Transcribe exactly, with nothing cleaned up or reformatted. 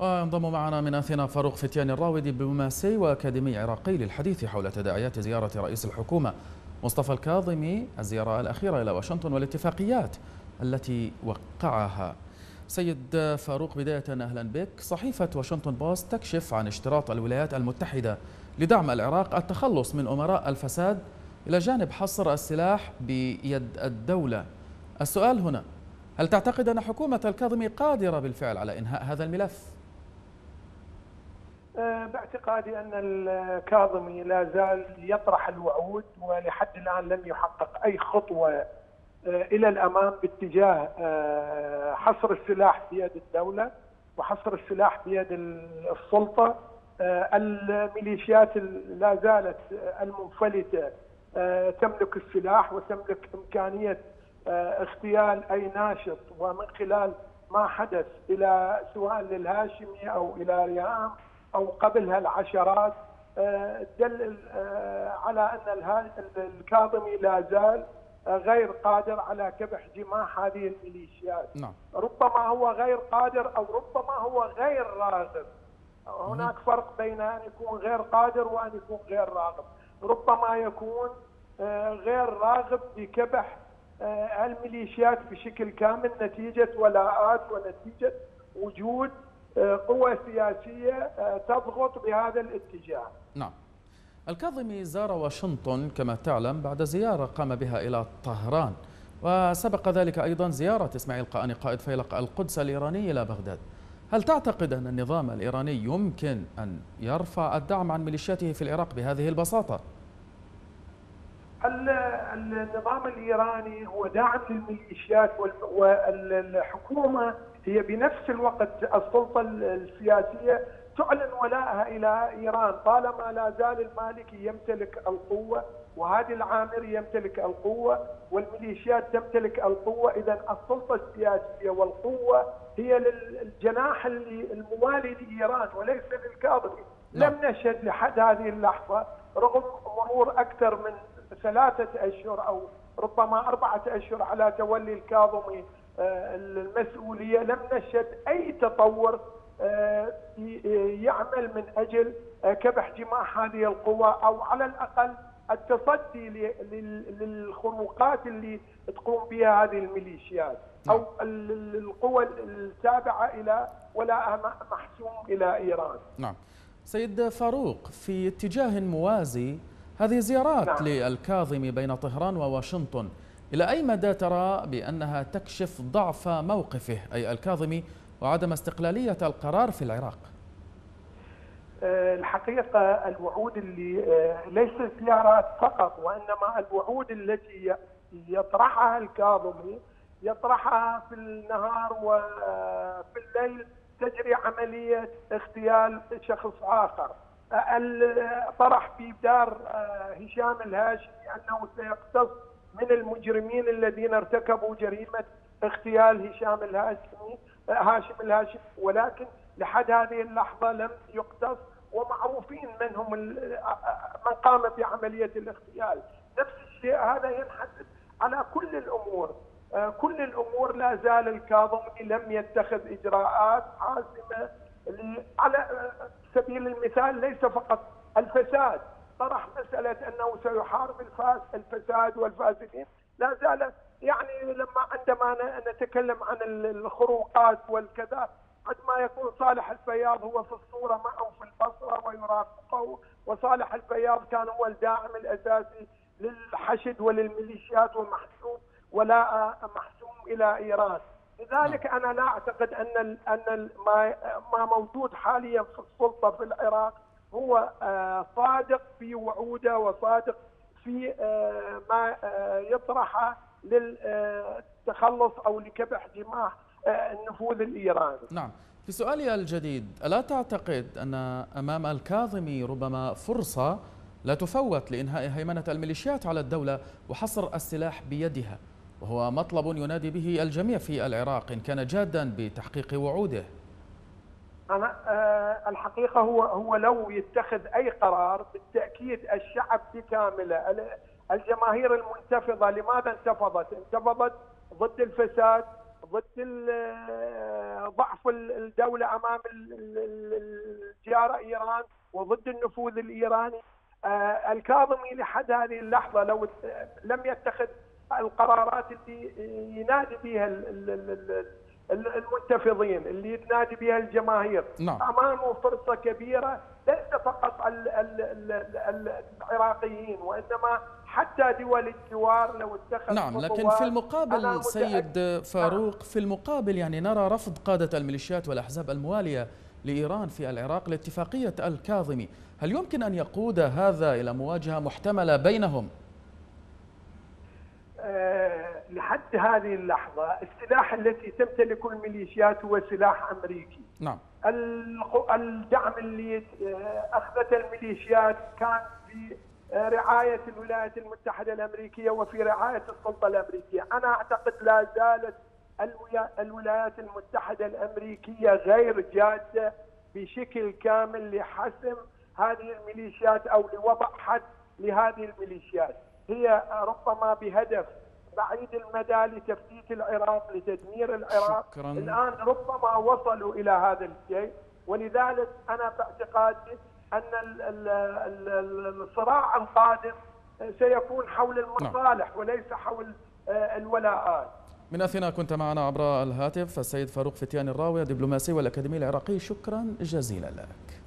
وينضم معنا من أثينا فاروق فتيان الراوي دبلوماسي وأكاديمي عراقي للحديث حول تداعيات زيارة رئيس الحكومة مصطفى الكاظمي، الزيارة الأخيرة إلى واشنطن والاتفاقيات التي وقعها. سيد فاروق، بداية أهلا بك. صحيفة واشنطن بوست تكشف عن اشتراط الولايات المتحدة لدعم العراق التخلص من أمراء الفساد إلى جانب حصر السلاح بيد الدولة. السؤال هنا، هل تعتقد أن حكومة الكاظمي قادرة بالفعل على إنهاء هذا الملف؟ باعتقادي أن الكاظمي لا زال يطرح الوعود، ولحد الآن لم يحقق أي خطوة إلى الأمام باتجاه حصر السلاح بيد الدولة وحصر السلاح بيد السلطة. الميليشيات لا زالت المنفلتة تملك السلاح وتملك إمكانية اغتيال أي ناشط، ومن خلال ما حدث إلى سواء للهاشمي أو إلى ريهام أو قبلها العشرات دل على أن الكاظمي لا زال غير قادر على كبح جماح هذه الميليشيات. نعم. ربما هو غير قادر أو ربما هو غير راغب. هناك فرق بين أن يكون غير قادر وأن يكون غير راغب. ربما يكون غير راغب بكبح الميليشيات بشكل كامل نتيجة ولاءات ونتيجة وجود قوى سياسية تضغط بهذا الاتجاه. نعم. الكاظمي زار واشنطن كما تعلم بعد زيارة قام بها إلى طهران، وسبق ذلك أيضا زيارة إسماعيل قاني قائد فيلق القدس الإيراني إلى بغداد. هل تعتقد أن النظام الإيراني يمكن أن يرفع الدعم عن ميليشياته في العراق بهذه البساطة؟ النظام الإيراني هو داعم للميليشيات، والحكومة هي بنفس الوقت السلطة السياسية تعلن ولاءها إلى إيران طالما لا زال المالكي يمتلك القوة وهادي العامري يمتلك القوة والميليشيات تمتلك القوة. إذا السلطة السياسية والقوة هي للجناح الموالي لإيران وليس للكاظمي. لم نشهد لحد هذه اللحظة رغم مرور أكثر من ثلاثة أشهر أو ربما أربعة أشهر على تولي الكاظمي المسؤولية، لم نشهد أي تطور يعمل من أجل كبح جماح هذه القوى أو على الأقل التصدي للخروقات اللي تقوم بها هذه الميليشيات أو القوى التابعة إلى ولا محسوم إلى إيران. نعم. سيد فاروق، في اتجاه موازي هذه زيارات نعم. للكاظمي بين طهران وواشنطن، إلى أي مدى ترى بأنها تكشف ضعف موقفه أي الكاظمي وعدم استقلالية القرار في العراق؟ الحقيقة الوعود اللي ليست زيارات فقط، وإنما الوعود التي يطرحها الكاظمي يطرحها في النهار وفي الليل تجري عملية اغتيال شخص آخر. طرح في دار هشام الهاشمي أنه سيقتص من المجرمين الذين ارتكبوا جريمة اغتيال هشام الهاشمي هاشم الهاشمي، ولكن لحد هذه اللحظة لم يقتص، ومعروفين منهم من قام بعملية الاغتيال. نفس الشيء هذا ينحدث على كل الأمور. كل الأمور لا زال الكاظمي لم يتخذ إجراءات حاسمة. على سبيل المثال ليس فقط الفساد، طرح مسألة أنه سيحارب الفساد والفاسدين. لا زال يعني لما عندما نتكلم عن الخروقات والكذا، عندما يكون صالح الفياض هو في الصورة معه في البصرة ويرافقه، وصالح الفياض كان هو الداعم الأساسي للحشد وللميليشيات ومحسوم ولا محسوم إلى إيران. لذلك أنا لا أعتقد أن أن ما ما موجود حاليا في السلطة في العراق هو صادق في وعوده وصادق في ما يطرحه للتخلص أو لكبح جماح النفوذ الإيراني. نعم. في سؤالي الجديد، ألا تعتقد أن أمام الكاظمي ربما فرصة لا تفوت لإنهاء هيمنة الميليشيات على الدولة وحصر السلاح بيدها، وهو مطلب ينادي به الجميع في العراق إن كان جادا بتحقيق وعوده؟ أنا الحقيقة هو هو لو يتخذ أي قرار بالتأكيد الشعب بكامله، الجماهير المنتفضة، لماذا انتفضت؟ انتفضت ضد الفساد، ضد ضعف الدولة أمام الجارة إيران وضد النفوذ الإيراني. الكاظمي لحد هذه اللحظة لو لم يتخذ القرارات اللي ينادي بها المنتفضين، اللي تنادي بها الجماهير، نعم. أمامه فرصة كبيرة ليس فقط العراقيين وإنما حتى دول الجوار لو اتخذ. نعم، لكن في المقابل سيد فاروق، في المقابل يعني نرى رفض قادة الميليشيات والأحزاب الموالية لإيران في العراق لاتفاقية الكاظمي. هل يمكن أن يقود هذا إلى مواجهة محتملة بينهم؟ أه لحد هذه اللحظة السلاح التي تمتلكه الميليشيات هو سلاح أمريكي. نعم. الدعم اللي أخذته الميليشيات كان في رعاية الولايات المتحدة الأمريكية وفي رعاية السلطة الأمريكية. أنا أعتقد لا زالت الولايات المتحدة الأمريكية غير جادة بشكل كامل لحسم هذه الميليشيات أو لوضع حد لهذه الميليشيات. هي ربما بهدف بعيد المدى لتفتيت العراق، لتدمير العراق. شكراً. الآن ربما وصلوا إلى هذا الشيء، ولذلك أنا باعتقادي أن الصراع القادم سيكون حول المصالح وليس حول الولاءات. من أثينا كنت معنا عبر الهاتف السيد فاروق فتيان الراوي، دبلوماسي والأكاديمي العراقي، شكرا جزيلا لك.